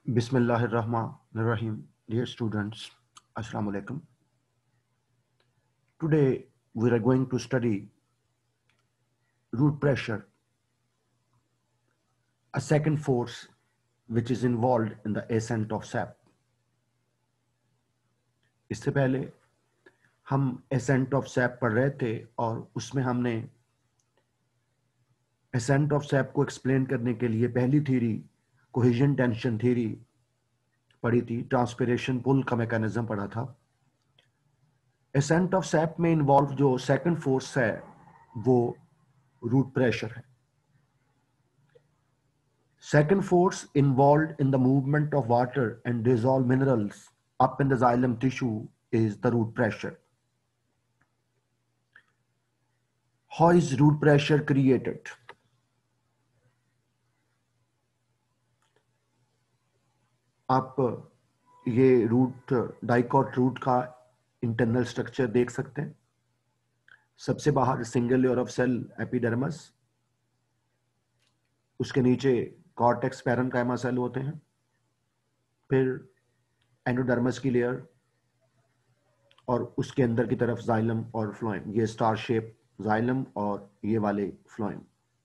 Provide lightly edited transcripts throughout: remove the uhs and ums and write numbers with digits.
Bismillahirrahmanirrahim. Dear students, Assalamu alaikum. Today we are going to study root pressure, a second force which is involved in the ascent of sap. इससे पहले हम ascent of sap पढ़ रहे थे और उसमें हमने ascent of sap को explain करने के लिए पहली थ्योरी cohesion tension theory पढ़ी थी, ट्रांसपिरेशन पुल का मैकेनिज्म पढ़ा था। ascent of sap में इन्वॉल्व जो सेकंड फोर्स है वो रूट प्रेशर है। Second force involved in the movement of water and dissolved minerals up in the xylem tissue is the root pressure. How is root pressure created? आप ये root dicot root का internal structure देख सकते हैं। सबसे बाहर single layer of cell epidermis, उसके नीचे कॉर्टेक्स पैरेन्काइमा सेल होते हैं, फिर एंडोडर्मस की लेयर और उसके अंदर की तरफ जाइलम और फ्लोएम। ये स्टार शेप जाइलम और ये वाले phloem.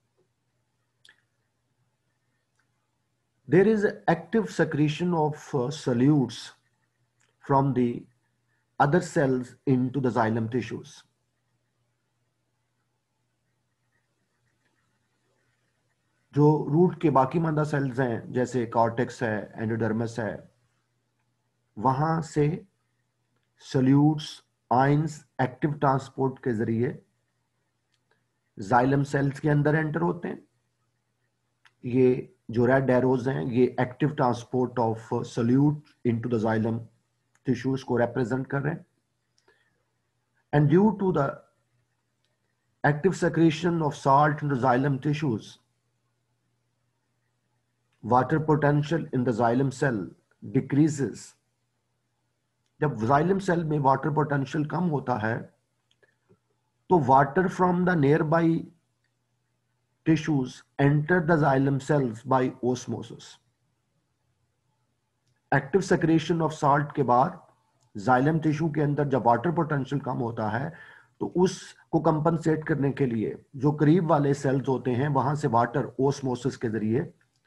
There is active secretion of solutes from the other cells into the xylem tissues. जो रूट के बाकी मादा सेल्स हैं जैसे कॉर्टेक्स है, एंडोडर्मस है, वहां से सोल्यूट्स आयंस एक्टिव ट्रांसपोर्ट के जरिए जाइलम सेल्स के अंदर एंटर होते हैं। ये जो रेड एरोज हैं ये active transport of solute into the xylem tissues को रिप्रेजेंट कर रहे हैं। And due to the active secretion of salt in the xylem tissues, water potential in the xylem cell decreases. जब जाइलम सेल में water potential कम होता है तो water from the nearby tissues enter the xylem cells by osmosis. Active secretion of salt के बाद xylem tissue के अंदर जब वाटर पोटेंशियल कम होता है तो उसको कंपनसेट करने के लिए जो करीब वाले सेल्स होते हैं वहां से वाटर ओस्मोसिस के जरिए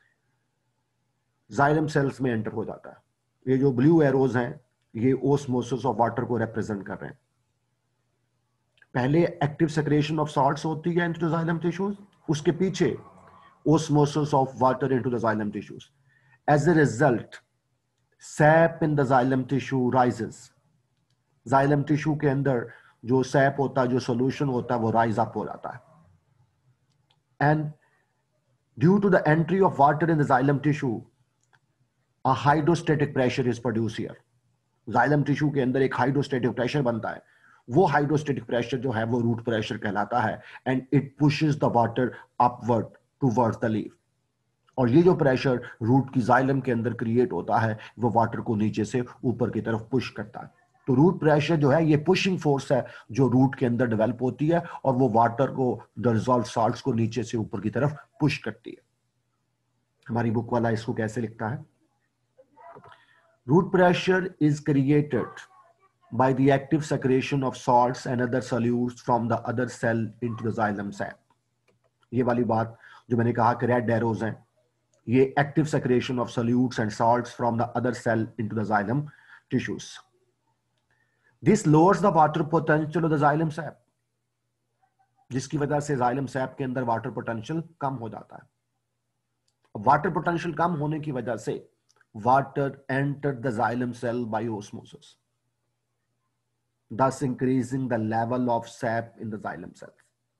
जाइलम सेल्स में एंटर हो जाता है। ये जो ब्लू एरोज हैं ये ओस्मोसिस ऑफ वाटर को रिप्रेजेंट कर रहे हैं। पहले एक्टिव सेक्रेशन ऑफ साल्ट्स होती है इनटू द जाइलम टिश्यूज, उसके पीछे osmosis of water into the xylem tissues. As a result, sap in the xylem tissue rises. Xylem tissue के अंदर जो sap होता है, जो solution होता है, वो rise up हो जाता है. And due to the entry of water in the xylem tissue, a hydrostatic pressure is produced here. Xylem tissue के अंदर एक hydrostatic pressure बनता है. वो हाइड्रोस्टेटिक प्रेशर जो है वो रूट प्रेशर कहलाता है and it pushes the water upward towards the leaf. और ये जो प्रेशर रूट की जाइलम के अंदर क्रिएट होता है वो वाटर को नीचे से ऊपर की तरफ पुश करता है। तो रूट प्रेशर जो है ये पुशिंग फोर्स है जो रूट के अंदर डेवलप होती है और वो वाटर को डिसॉल्व साल्ट्स को नीचे से ऊपर की तरफ पुश करती है। हमारी बुक वाला इसको कैसे लिखता है? Root pressure is created by the active secretion of salts and other solutes from the other cell into the xylem sap. ये वाली बात जो मैंने कहा कि रेड एरोज हैं ये active secretion of solutes and salts from the other cell into the xylem tissues. This lowers the water potential of the xylem sap, जिसकी वजह से xylem sap के अंदर वाटर पोटेंशियल कम हो जाता है। वाटर पोटेंशियल कम होने की वजह से water enter the xylem cell by osmosis, thus increasing the level of sap in the xylem cells.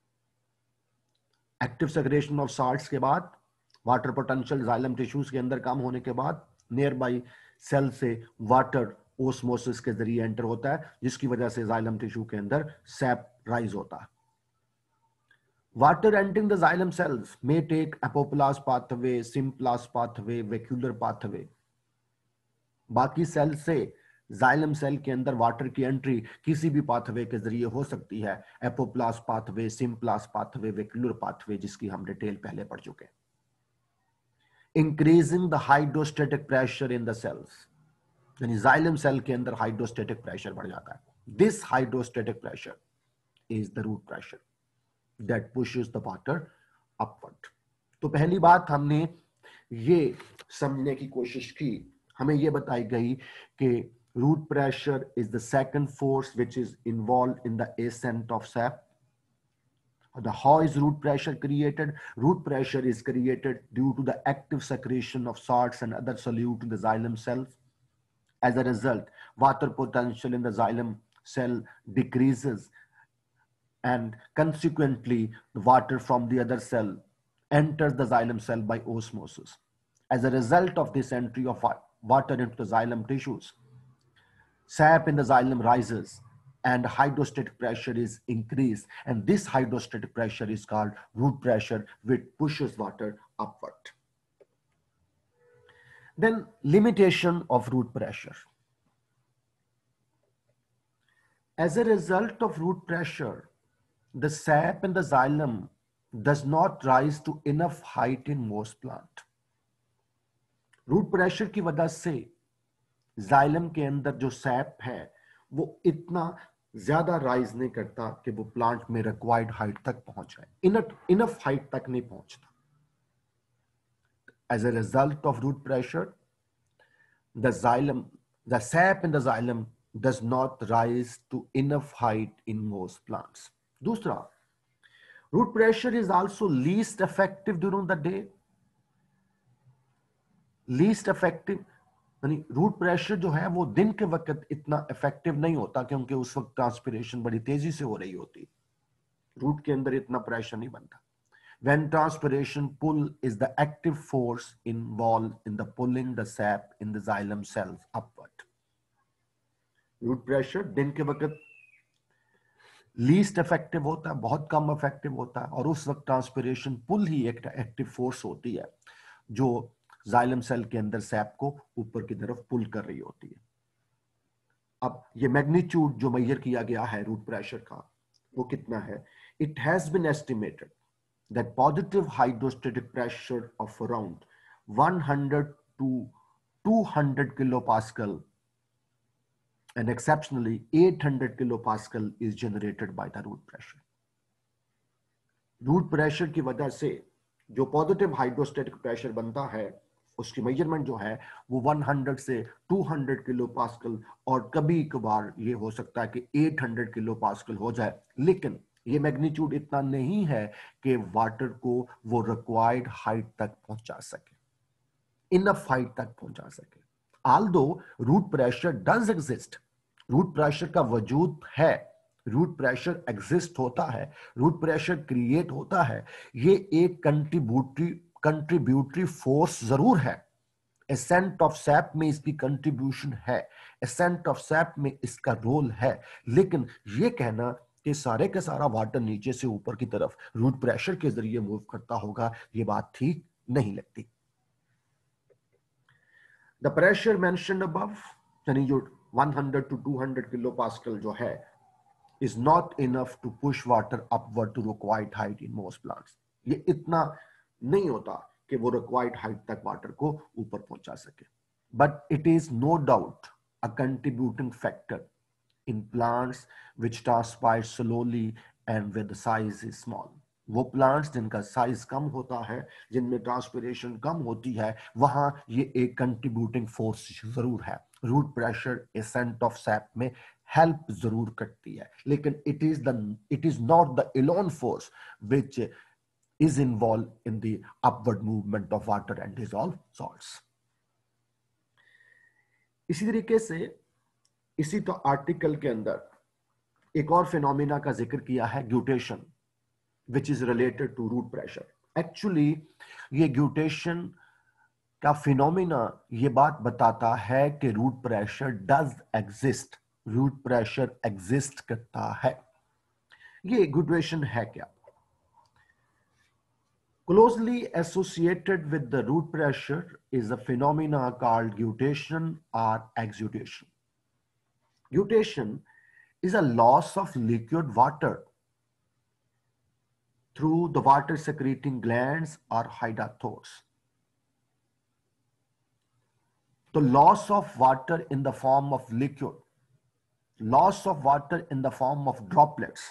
Active secretion of salts के बाद वाटर पोटेंशियल जाइलम टिश्यूज के अंदर कम होने के बाद नियर बाई सेल से वाटर ओस्मोसिस के जरिए एंटर होता है जिसकी वजह से जाइलम टिश्यू के अंदर सैप राइज होता है। Water entering the xylem cells may take apoplast pathway, symplast pathway, vacuolar pathway. बाकी सेल से जाइलम सेल के अंदर वाटर की एंट्री किसी भी पाथवे के जरिए हो सकती है, apoplast pathway, symplast pathway, vacuolar pathway, जिसकी हम डिटेल पहले पढ़ चुके हैं। Increasing the hydrostatic pressure in the cells, यानी जाइलम सेल के अंदर हाइड्रोस्टेटिक प्रेशर बढ़ जाता है। This hydrostatic pressure is the root pressure that pushes the water upward. तो पहली बात हमने ये समझने की कोशिश की, हमें ये बताई गई कि root pressure is the second force which is involve in the ascent of sap. How is root pressure created? Root pressure is created due to the active secretion of salts and other solute in the xylem cells. As a result, water potential in the xylem cell decreases, and consequently, the water from the other cell enters the xylem cell by osmosis. As a result of this entry of water into the xylem tissues, sap in the xylem rises and hydrostatic pressure is increased, and this hydrostatic pressure is called root pressure, which pushes water upward. Then limitation of root pressure. As a result of root pressure, the sap in the xylem does not rise to enough height in most plant. Root pressure की वजह से xylem के अंदर जो SAP है वो इतना ज्यादा राइज नहीं करता कि वो प्लांट में रिक्वायर्ड हाइट तक पहुंच जाए, इनफ हाइट तक नहीं पहुंचता। As a result of root pressure, the sap in the xylem does not rise to enough height in most plants. दूसरा, root pressure is also least effective during the day. Least effective यानी root pressure जो है वो दिन के वक्त इतना effective नहीं होता क्योंकि उस वक्त ट्रांसपिरेशन बड़ी तेजी से हो रही होती, रूट के अंदर इतना प्रेशर नहीं बनता। When transpiration pull is the active force involved in the pulling the sap in the xylem cells upward. Root pressure दिन के वक्त लीस्ट इफेक्टिव होता है, बहुत कम इफेक्टिव होता है, और उस वक्त ट्रांसपिरेशन पुल ही एक एक्टिव फोर्स होती है जो जाइलम सेल के अंदर सैप को ऊपर की तरफ पुल कर रही होती है। अब ये मैग्नीट्यूड जो मेजर किया गया है रूट प्रेशर का वो कितना है? It has been estimated that positive hydrostatic pressure of around 100 to 200 kilopascal and exceptionally 800 kilopascal is generated by the root pressure. Root pressure की वजह से जो पॉजिटिव हाइड्रोस्टेटिक प्रेशर बनता है उसकी मेजरमेंट जो है वो 100 से 200 किलो पास्कल और कभी कभार ये हो सकता है कि 800 किलो पास्कल हो जाए, लेकिन ये मैग्नीट्यूड इतना नहीं है कि वाटर को वो रिक्वायर्ड हाइट तक पहुंचा सके, इनफ हाइट तक पहुंचा सके। Although root pressure does exist, root pressure का वजूद है, रूट प्रेशर एग्जिस्ट होता है, रूट प्रेशर क्रिएट होता है, ये एक कंट्रीब्यूटरी फोर्स जरूर है। एसेंट ऑफ सैप में इसकी कंट्रीब्यूशन है, एसेंट ऑफ सैप में इसका रोल है, लेकिन ये कहना कि सारे का सारा वाटर नीचे से ऊपर की तरफ रूट प्रेशर के जरिए मूव करता होगा, ये बात ठीक नहीं लगती। द प्रेशर मेंशन्ड अबव, यानी जो 100 to 200 किलो पास्कल जो है is not enough to push water upward to required height in most plants. ये इतना नहीं होता कि वो required height तक वाटर को ऊपर पहुंचा सके, but it is no doubt a contributing factor in plants which transpire slowly and where the size is small. वो प्लांट्स जिनका साइज कम होता है, जिनमें ट्रांसपिरेशन कम होती है, वहां ये एक कंट्रीब्यूटिंग फोर्स जरूर है। Root pressure ascent of sap में हेल्प जरूर करती है, लेकिन it is not the alone force which is involve in the upward movement of water and dissolve salts. इसी तरीके से इसी तो आर्टिकल के अंदर एक और फिनोमिना का जिक्र किया है, guttation, which is related to root pressure. Actually ये ग्यूटेशन का फिनोमिना ये बात बताता है कि root pressure does exist, root pressure exist करता है। ये ग्यूटेशन है क्या? Closely associated with the root pressure is a phenomena called guttation or exudation. Gutation is a loss of liquid water through the water secreting glands or hydantodes. तो loss of water in the form of liquid, loss of water in the form of droplets,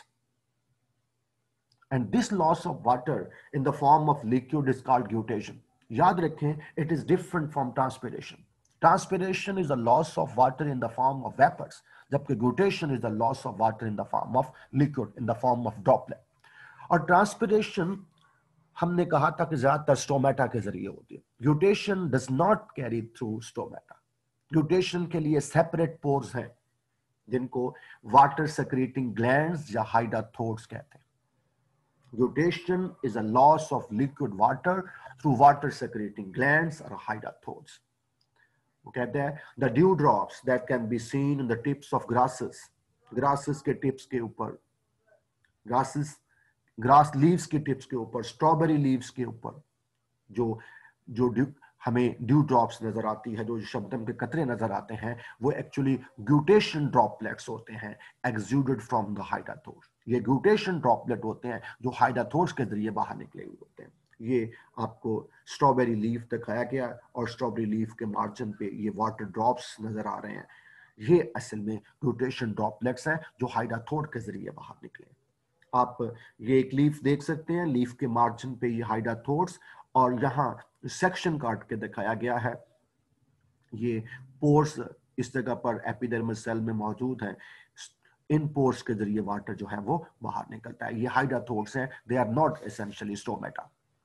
and this loss of water in the form of liquid is called guttation. याद रखें, it is different from transpiration. Transpiration is the loss of water in the form of vapors, जबकि guttation is the loss of water in the form of liquid, in the form of droplet. और transpiration हमने कहा था कि ज्यादातर stomata के जरिए होती है. Guttation does not carry through stomata. Guttation के लिए सेपरेट पोर्स हैं जिनको वाटर सेक्रेटिंग ग्लैंड्स या हाइडाथोड्स कहते हैं. Guttation is a loss of liquid water through water secreting glands और हाइडाथोड्स. वो कहते हैं the dew drops that can be seen in the tips of grasses, grasses के टिप्स के ऊपर, ग्रासेस ग्रास लीव्स के टिप्स के ऊपर, स्ट्रॉबेरी लीव्स के ऊपर जो जो हमें ड्यू ड्रॉप्स नजर आती है, जो शबनम के कतरे नजर आते हैं, वो एक्चुअली ग्यूटेशन ड्रॉपलेट्स होते हैं एक्सुडेड फ्रॉम द हाइडाथोर्स. ये ग्यूटेशन ड्रॉपलेट होते हैं जो हाइडाथोर्स के जरिए बाहर निकले हुए होते हैं. ये आपको स्ट्रॉबेरी लीफ दिखाया गया और स्ट्रॉबेरी लीफ के मार्जिन पे ये वाटर ड्रॉप्स नजर आ रहे हैं. ये असल में ग्यूटेशन ड्रॉपलेट्स हैं जो हाइडाथोर के जरिए बाहर निकले. आप ये एक लीफ देख सकते हैं, लीफ के मार्जिन पे ये हाइडाथोर्स, और यहाँ सेक्शन काट के दिखाया गया है. ये पोर्स इस जगह पर एपिडर्मल सेल में मौजूद हैं. इन पोर्स के जरिए वाटर जो है वो बाहर निकलता है. ये हाइडाथोर्स हैं, they are not essentially stomata.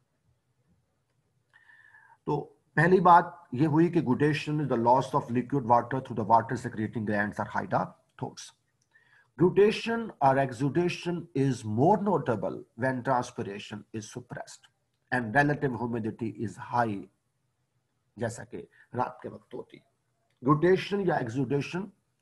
तो पहली बात ये हुई कि guttation is the loss of liquid water through the water secreting glands और hydathodes. Guttation or exudation is more notable when transpiration is suppressed and relative humidity is high, जैसा कि रात के वक्त होती. Guttation या exudation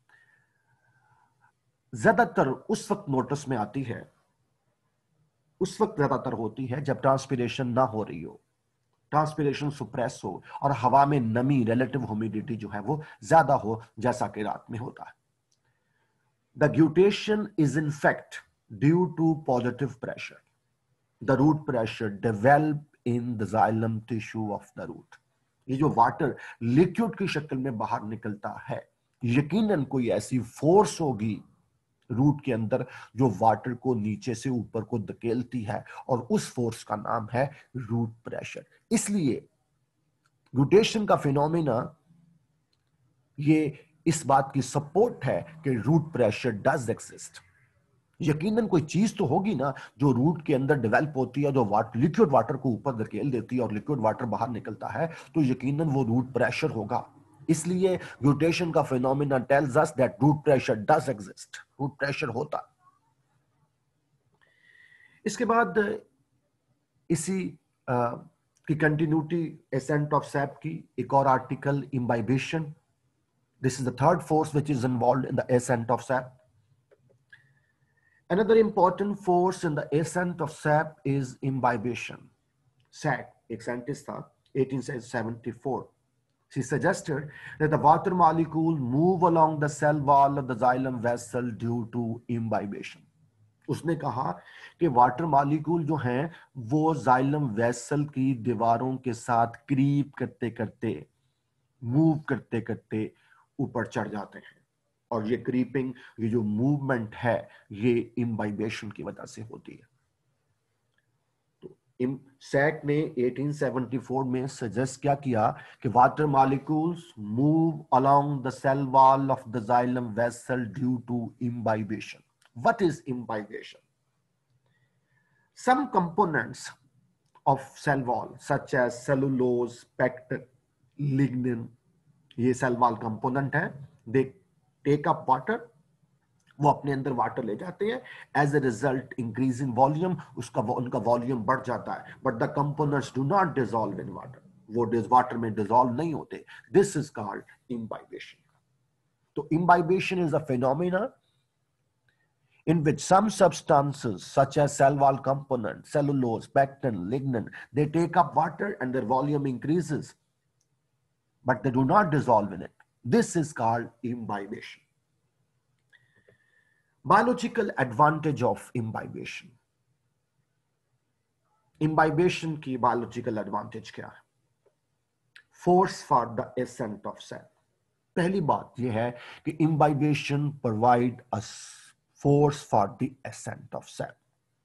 ज्यादातर उस वक्त नोटिस में आती है, उस वक्त ज्यादातर होती है जब ट्रांसपिरेशन ना हो रही हो, ट्रांसपिरेशन सुप्रेस हो और हवा में नमी, रिलेटिव ह्यूमिडिटी जो है वो ज्यादा हो, जैसा कि रात में होता है. The guttation is in fact due to positive pressure. The root pressure developed in the xylem tissue of the root. ये जो वाटर लिक्विड की शक्ल में बाहर निकलता है, यकीनन कोई ऐसी फोर्स होगी रूट के अंदर जो वाटर को नीचे से ऊपर को धकेलती है, और उस फोर्स का नाम है रूट प्रेशर. इसलिए ग्यूटेशन का फिनोमेना ये इस बात की सपोर्ट है कि रूट प्रेशर डज एग्जिस्ट. यकीनन कोई चीज तो होगी ना जो रूट के अंदर डेवलप होती है, जो लिक्विड वाटर को ऊपर धकेल देती है और लिक्विड वाटर बाहर निकलता है, तो यकीनन वो रूट प्रेशर होगा. इसलिए ग्यूटेशन का phenomena tells us that root pressure does exist. Root pressure होता. इसके बाद इसी की कंटिन्यूटी एसेंट ऑफ सैप की एक और article, imbibition. This is the third force which is involved in the ascent of sap. Another important force in the ascent of sap is imbibition. Sack, एक scientist था, 1874. She suggested that the water molecule move along the cell wall of the xylem vessel due to imbibition. उसने कहा कि water molecule जो हैं वो xylem vessel की दीवारों के साथ क्रीप करते करते, मूव करते करते ऊपर चढ़ जाते हैं, और ये क्रीपिंग, ये जो मूवमेंट है, ये इम्बाइबेशन की वजह से होती है. तो सैक ने 1874 में सजेस्ट क्या किया कि water molecules move along the cell wall of the xylem vessel due to imbibition. What is imbibition? Some components of cell wall such as cellulose, pectin, lignin, ये सेल वॉल कंपोनेंट है. They take up water, वो अपने अंदर water ले जाते हैं. As a result increase in volume, उनका volume बढ़ जाता है. But the components do not dissolve in water, वो वाटर में डिसॉल्व नहीं होते. This is called imbibition. तो imbibition is a phenomena in which some substances such as cell wall component, cellulose, pectin, lignin, they take up water and their volume increases, but they do not dissolve in it. This is called imbibition. Biological advantage of imbibition. Imbibition की biological advantage क्या है? Force for the ascent of sap. पहली बात यह है कि imbibition provide a force for the ascent of sap.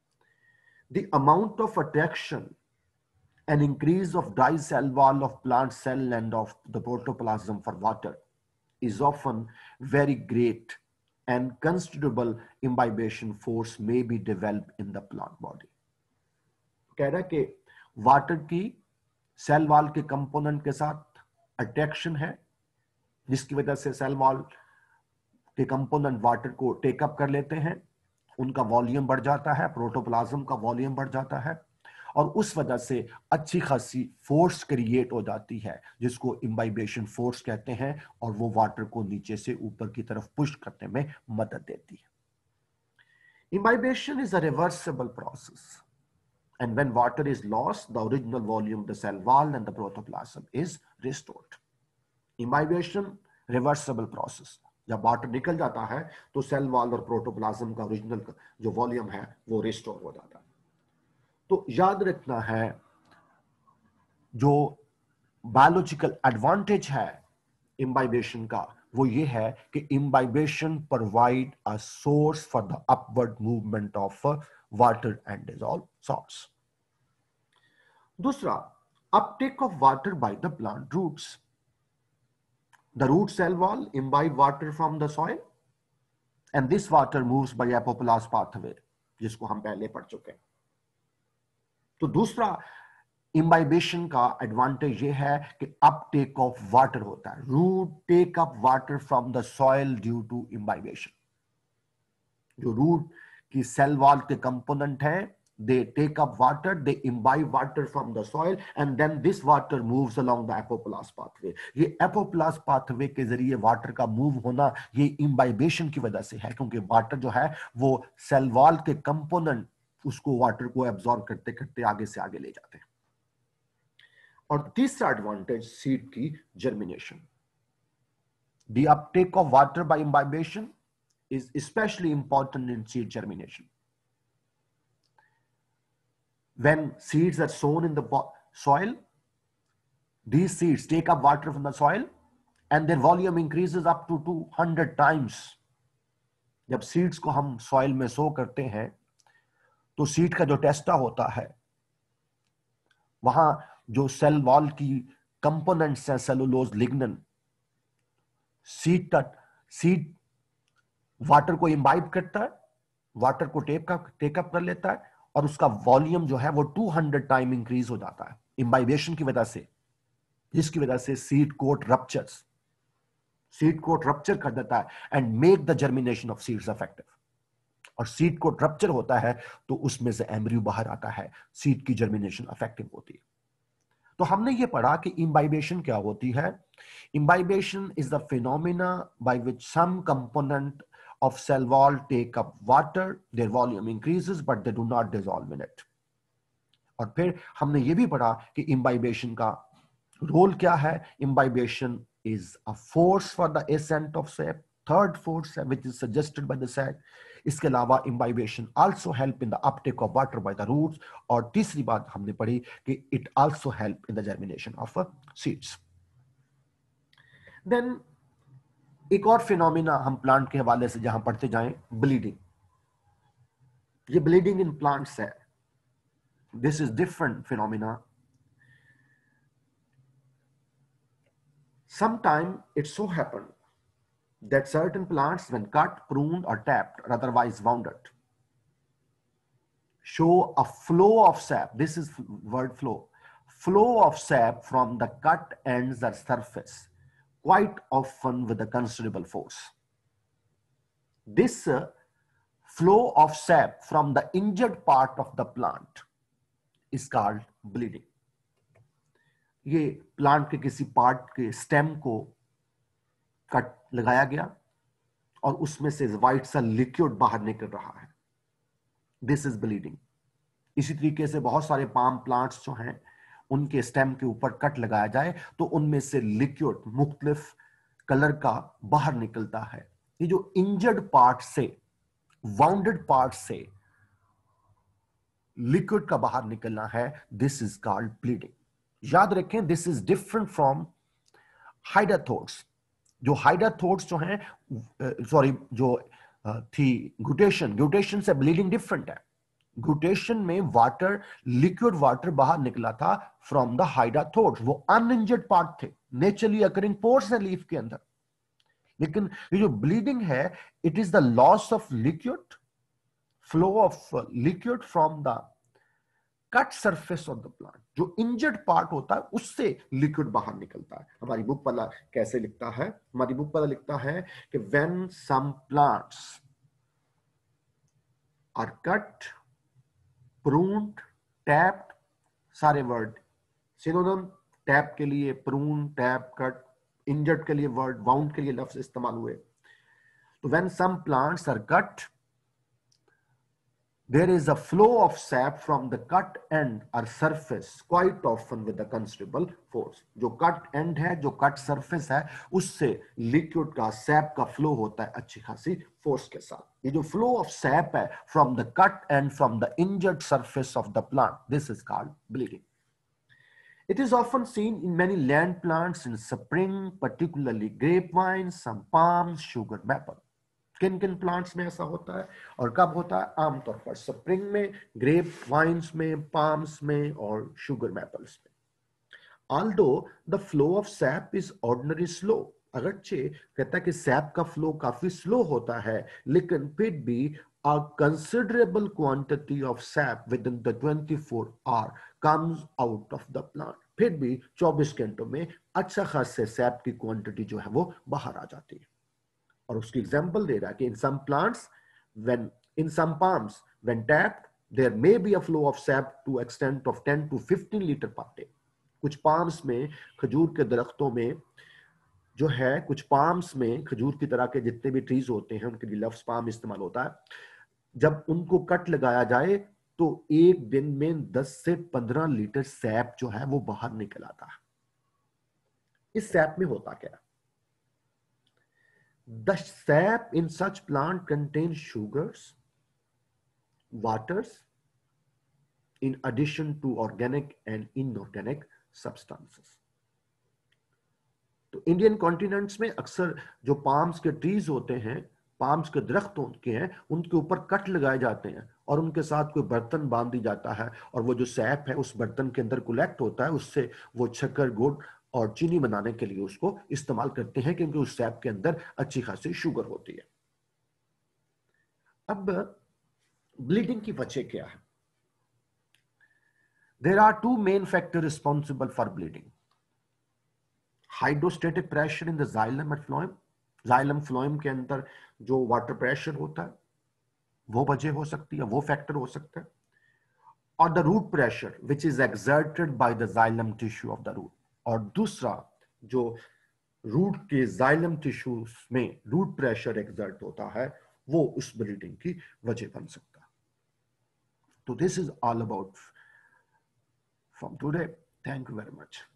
The amount of attraction and increase of dry cell wall of plant cell and of the protoplasm for water is often very great, and considerable imbibation force may be developed in the plant body। कह रहा है कि water की cell wall के component के साथ attraction है, जिसकी वजह से सेल वॉल के कंपोनेंट वाटर को टेकअप कर लेते हैं, उनका वॉल्यूम बढ़ जाता है, प्रोटोप्लाज्म का वॉल्यूम बढ़ जाता है, और उस वजह से अच्छी खासी फोर्स क्रिएट हो जाती है, जिसको इम्बाइबेशन फोर्स कहते हैं, और वो वाटर को नीचे से ऊपर की तरफ पुश करने में मदद देती है। Imbibition is a reversible process, and when water is lost, the original volume, the cell wall and the protoplasm is restored। Imbibition reversible process, जब वाटर निकल जाता है तो सेल वॉल और प्रोटोप्लाज्म का ओरिजिनल जो वॉल्यूम है वो रिस्टोर हो जाता है। तो याद रखना है, जो बायोलॉजिकल एडवांटेज है इम्बाइबेशन का, वो ये है कि imbibition provide a source for the upward movement of water and dissolve salts. दूसरा, uptake of water by the plant roots. The root cell wall imbibe water from the soil and this water moves by apoplast pathway, जिसको हम पहले पढ़ चुके हैं। तो दूसरा imbibition का एडवांटेज ये है कि अपटेक ऑफ वाटर होता है। Root take up water from the soil due to imbibition. जो रूट की सेल वॉल के कंपोनेंट है, they take up water, they imbibe water from the soil and then this water moves along the apoplast pathway. ये apoplast pathway के जरिए water का move होना ये इम्बाइबेशन की वजह से है, क्योंकि वाटर जो है वो सेल वॉल के कंपोनेंट उसको वाटर को एब्जॉर्ब करते करते आगे से आगे ले जाते हैं। और तीसरा एडवांटेज सीड की germination. The uptake of water by imbibition is especially important in seed germination. When seeds are sown in the soil, these seeds take up water from the soil and their volume increases up to 200 times। जब seeds को हम soil में सो करते हैं तो seed का जो टेस्टा होता है, वहां जो सेल वॉल की कंपोनेंट्स हैं, सेलुलोज, लिग्नन, सीड वाटर को इम्बाइब करता है, वाटर को टेकअप कर लेता है, और उसका वॉल्यूम जो है वो 200 टाइम इंक्रीज हो जाता है इम्बाइबेशन की वजह से, जिसकी वजह से सीड कोट रप्चर कर देता है and make the germination of seeds effective. और सीड कोट रप्चर होता है तो उसमें से एम्ब्रियो बाहर आता है, सीड की जर्मिनेशन इफेक्टिव होती है। तो हमने ये पढ़ा कि इम्बाइबेशन क्या होती है। Imbibition is the phenomena by which some component of cell wall take up water, their volume increases but they do not dissolve in it। और फिर हमने ये भी पढ़ा कि इम्बाइबेशन का रोल क्या है। Imbibition is a force for the ascent of sap, third force which is suggested by the sac। इसके अलावा imbibation also help in the uptake of water by the roots। और तीसरी बात हमने पढ़ी कि it also help in the germination of seeds। Then एक और फिनोमिना हम प्लांट के हवाले से जहां पढ़ते जाएं, ब्लीडिंग। ये ब्लीडिंग इन प्लांट्स है, this is different phenomena. Sometime it so happened that certain plants, when cut, pruned, or tapped, or otherwise wounded, show a flow of sap. This is word flow. Flow of sap from the cut ends or surface, quite often with a considerable force. This flow of sap from the injured part of the plant is called bleeding। ये plant के किसी part के stem को cut लगाया गया और उसमें से व्हाइट सा लिक्विड बाहर निकल रहा है, दिस इज ब्लीडिंग। इसी तरीके से बहुत सारे पाम प्लांट्स जो हैं उनके स्टेम के ऊपर कट लगाया जाए तो उनमें से लिक्विड मुख्तलिफ कलर का बाहर निकलता है। ये जो इंजर्ड पार्ट से, वाउंडेड पार्ट से लिक्विड का बाहर निकलना है, दिस इज कॉल्ड ब्लीडिंग। याद रखें, this is different from hydathodes. जो हाइडाथोट्स जो हैं, सॉरी, जो थी ग्लूटेशन, ग्लूटेशन से ब्लीडिंग डिफरेंट है। ग्लूटेशन में वाटर, लिक्विड वाटर बाहर निकला था फ्रॉम द हाइडाथोट्स, वो अनइंजर्ड पार्ट थे, नेचुरली अकरिंग पोर्स है लीफ के अंदर। लेकिन ये जो ब्लीडिंग है, it is the loss of liquid, flow of liquid from the cut surface of the plant. जो इंजर्ड पार्ट होता है उससे लिक्विड बाहर निकलता है। हमारी बुक वाला कैसे लिखता है? हमारी बुक वाला लिखता है कि when some plants are cut, pruned, tapped, सारे वर्ड सिनोनिम, टैप के लिए प्रून, टैप, कट, इंजर्ड के लिए वर्ड, वाउंड के लिए लफ्ज इस्तेमाल हुए। तो when some plants are cut, there is a flow of sap from the cut end or surface quite often with the considerable force। जो cut end है, जो cut surface है, उससे liquid का, sap का flow होता है अच्छी खासी force के साथ। ये जो flow of sap है from the cut end, from the injured surface of the plant, this is called bleeding। It is often seen in many land plants in spring, particularly grapevines, some palms, sugar maple। किन किन plants में ऐसा होता है और कब होता है? आमतौर पर स्प्रिंग में, ग्रेप वाइन्स में, पाम्स में और शुगर मैपल्स में। Although the flow of sap is ordinary slow, अगरचे कहता है कि सैप का फ्लो काफी स्लो होता है, लेकिन फिर भी a considerable quantity of sap within the 24 hour comes out of the plant। फिर भी 24 घंटों में अच्छा खासे सैप की क्वांटिटी जो है वो बाहर आ जाती है। और उसकी एग्जांपल दे रहा है कि in some plants, when in some palms when tapped, there may be a flow of sap to extent of 10 to 15 litre per day. कुछ पाम्स में, खजूर के दरख्तों में जो है, कुछ पाम्स में, खजूर की तरह के जितने भी ट्रीज होते हैं उनके लिए लफ्ज पाम इस्तेमाल होता है। जब उनको कट लगाया जाए तो एक दिन में 10 से 15 लीटर सैप जो है वो बाहर निकल आता है। इस सैप में होता क्या है? The sap in such plant contains sugars, waters, in addition to organic and inorganic substances। तो इंडियन कॉन्टिनेंट्स में अक्सर जो पाम्स के ट्रीज होते हैं, पाम्स के दरख्त के हैं, उनके ऊपर कट लगाए जाते हैं और उनके साथ कोई बर्तन बांध दी जाता है और वो जो सैप है उस बर्तन के अंदर कलेक्ट होता है। उससे वो शक्कर, गुड़ और चीनी बनाने के लिए उसको इस्तेमाल करते हैं, क्योंकि उस सैप के अंदर अच्छी खासी शुगर होती है। अब ब्लीडिंग की वजह क्या है? There are two main factors responsible for bleeding: hydrostatic pressure in the xylem and phloem, xylem phloem के अंदर जो वाटर प्रेशर होता है वो वजह हो सकती है, वो फैक्टर हो सकता है, और the root pressure which is exerted by the xylem tissue of the root. और दूसरा जो रूट के जाइलम टिश्यूज में रूट प्रेशर एक्सर्ट होता है वो उस ब्लीडिंग की वजह बन सकता है। तो this is all about from today. Thank you very much.